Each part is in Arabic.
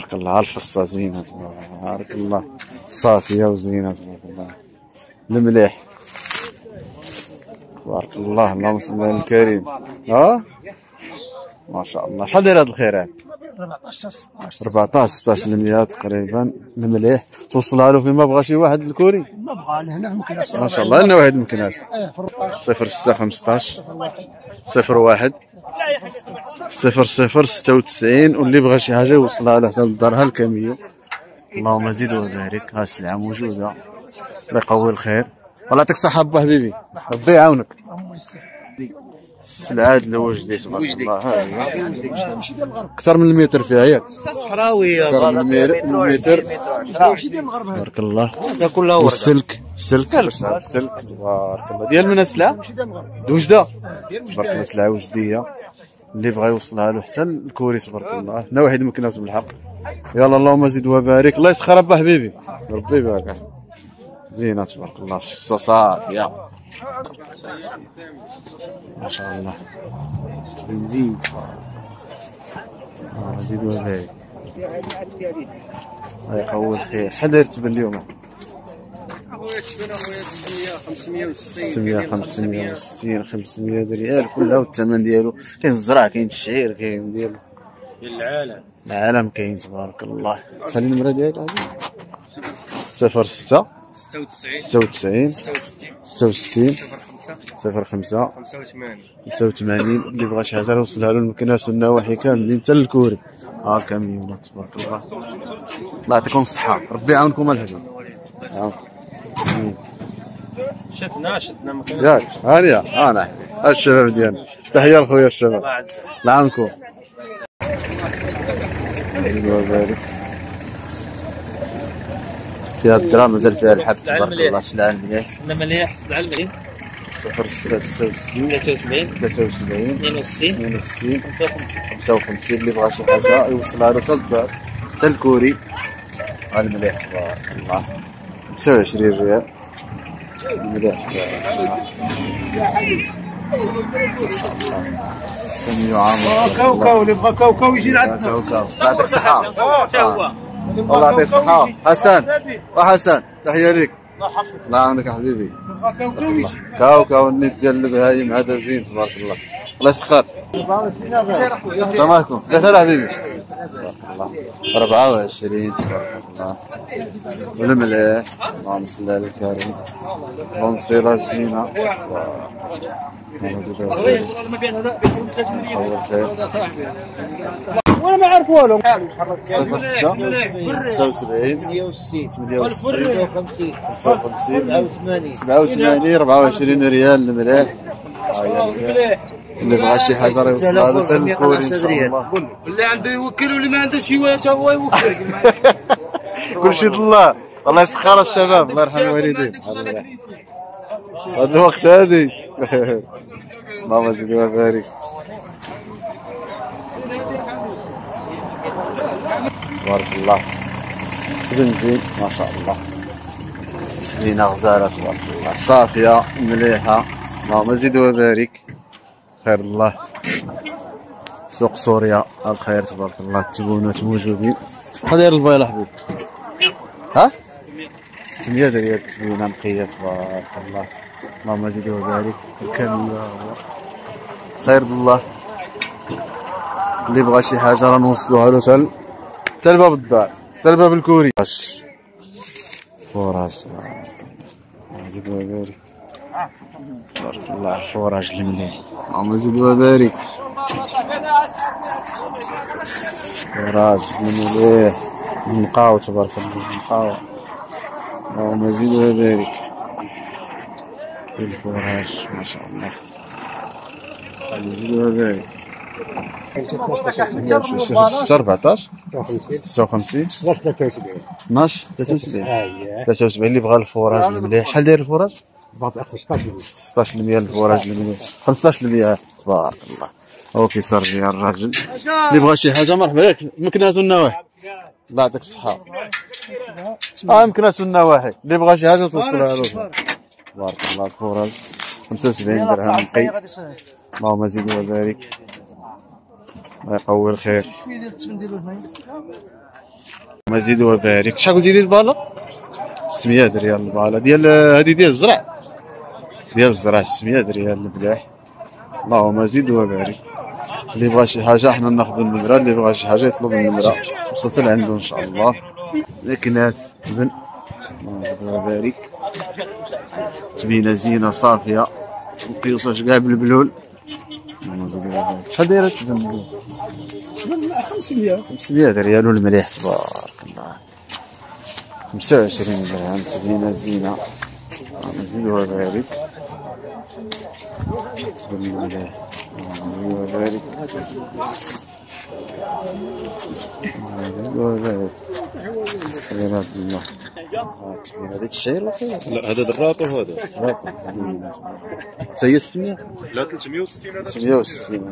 تبارك الله. الفصة زينة تبارك الله، صافية وزينة تبارك الله. المليح تبارك الله. اللهم صل على الكريم. ما شاء الله. شحال داير هاد الخيرات؟ 14 16% تقريبا. المليح توصلها له فيما بغى شي واحد الكوري؟ ما بغى هنا في مكناس. ما شاء الله. لنا واحد مكناس. 06 15 01 00 96. واللي بغى شي حاجه يوصلها له حتى لدارها الكاميو. اللهم زد وبارك. ها السلعه موجوده. الله يقوي الخير. الله يعطيك الصحه با حبيبي، ربي يعاونك. السلعه هاد الوجدي تبارك الله. ها هي اكثر من المتر فيها ياك؟ صحراويه اكثر من المتر تبارك الله. والسلك السلك تبارك الله. ديال من السلعه؟ وجده تبارك الله. سلعه وجديه اللي بغى يوصلها له حتى الكوري تبارك الله. هنا واحد مكناس بالحق. يلا اللهم زد وبارك. الله يسخر با حبيبي، ربي يبارك. زينه تبارك الله. في الصافيه ما شاء الله. بنزين زيد وبارك. الله يقوي الخير. شحال داير التبن اليوم؟ اخويا التبن اخويا 600 560 500 ريال كلها. والثمن ديالو كاين الزرع كاين الشعير كاين ديالو العالم كاين تبارك الله. شحال النمره ديالك هادي؟ 06 96 66 05 85. اللي بغى شي حاجه يوصلها له المكناس والنواحي كاملين حتى للكوري. ها كاميونات تبارك الله. الله يعطيكم الصحه، ربي يعاونكم الحاج. شفنا ياك هانيه. انا الشباب ديالنا. تحيه لخويا الشباب، الله يعاونكم. الله يبارك. فيها الدرا مازال فيها الحب تبارك الله. سلعه المليح. مليح. سلعه المليح. 06 66 73 62 62 55. اللي بغى شي حاجه يوصلها له حتى للدار حتى الكوري. ها المليح تبارك الله. 25 ريال المليح ما شاء الله. كاميو عامر. كاوكاو اللي بغى كاوكاو يجي لعندنا. كاوكاو. الله يعطيك الصحه. الله يعطيك الصحه. حسن وحسن تحيه ليك. الله يعاونك حبيبي. كاوكاو النيت ديال البهايم هذا زين تبارك الله. الله يسخر. السلام عليكم. كيف حبيبي؟ تبارك الله. 24 تبارك الله. والمليح. اللهم صل على الكريم. بونسيلا الزينه. وانا ما عارف والو. 06 76 160 68 55 87 24 ريال المليح. اللي بغى شي حاجه راه يوصلها له حتى الكوري ان شاء الله. اللي عنده يوكل واللي ما عنده شي حتى هو يوكل. كلشي الله. الله يسخر الشباب، الله يرحم الوالدين. هذا الوقت هادي. اللهم زد وبارك. تبارك الله. تبن زين ما شاء الله. تبينه غزاله تبارك الله. صافيه مليحه. اللهم زد وبارك. خير الله. سوق سوريا الخير تبارك الله. التبونات موجودين. شحال داير البيض حبيبي؟ ها 600 ريال التبونه نقيه تبارك الله. اللهم زد وبارك. الكامية خير الله. اللي بغى شي حاجه راه نوصلوها له حتى لباب الدار حتى لباب الكوري. فراج زيد وبارك. تبارك الله. الفراج المليح. اللهم زد وبارك. فراج المليح نقاو تبارك الله. نقاو. اللهم زد وبارك. الفراج ما شاء الله. اللهم زد وبارك. 14 56 12 73. اللي بغى الفراج المليح. شحال داير الفراج؟ 16% الفراج المليح. 15% تبارك الله. هو كيسر ديال الراجل. اللي بغى شي حاجه مرحبا ياك. مكناس والنواحي. الله يعطيك الصحه. مكناس والنواحي. اللي بغى شي حاجه توصلها له تبارك الله. الفراج 75 درهم نقي. اللهم زد وبارك. الله يقوي الخير. مزيد وبارك. شحال قلتي لي الباله؟ 600 ريال الباله ديال هذه ديال الزرع، ديال الزرع 600 ريال الملاح. اللهم زيد وبارك. اللي بغى شي حاجه حنا ناخذ النمره، اللي بغى شي حاجه يطلب النمره توصلت لعنده ان شاء الله. الكناس تبن، اللهم زيد وبارك. تبينه زينه صافيه وقيوساش كاع بالبلول. اللهم زيد وبارك. شحال دايره التبن؟ 500 ريال والمليح تبارك الله. 25 درهم تبينه زينه. اللهم زيد وبارك. تبن المليح اللهم زيد وبارك. خلينا بالله. تبين هذا الشعير لا هذا دراط وهذا هي 600 لا 360 هذا 360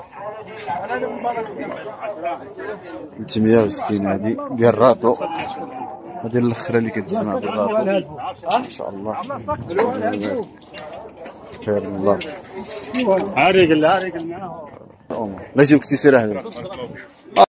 360 هذه ديال الراطو. هذه الاخرى اللي كتجمع بالراطو ان شاء الله. خير الله. عارق لا عارق لا يجيوك تيسير هذا